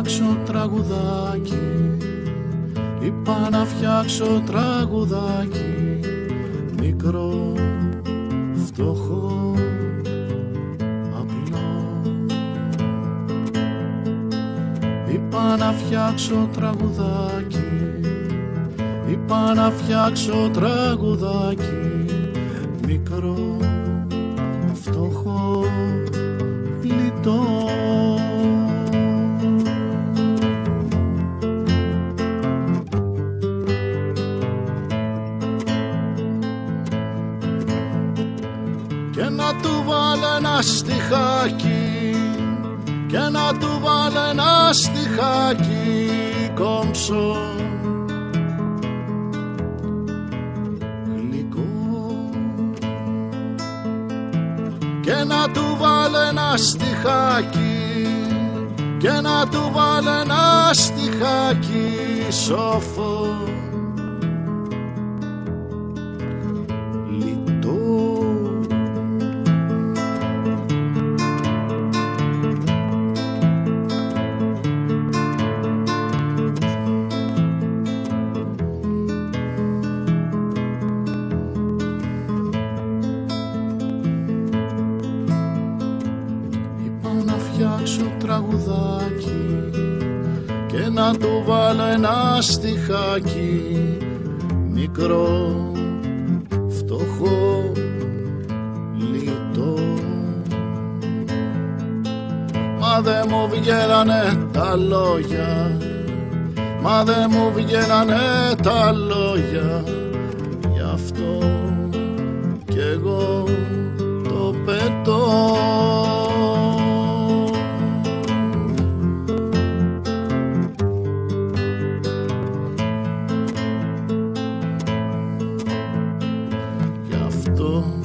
φτιάξω τραγουδάκι, είπα να φτιάξω τραγουδάκι, μικρό, φτωχό, απλό. Είπα να φτιάξω τραγουδάκι, είπα να φτιάξω τραγουδάκι, μικρό, φτωχό, λιτό. Και να του βάλω ένα στιχάκι, και να του βάλω ένα στιχάκι κόμψο, γλυκό. Και να του βάλω ένα στιχάκι, και να του βάλω ένα στιχάκι σοφό, λιτό. Φτιάξω τραγουδάκι και να του βάλω ένα στιχάκι, μικρό, φτωχό, λιτό. Μα δε μου βγαίνανε τα λόγια, μα δε μου βγαίνανε τα λόγια, γι' αυτό κι εγώ το πετώ. Γι' αυτό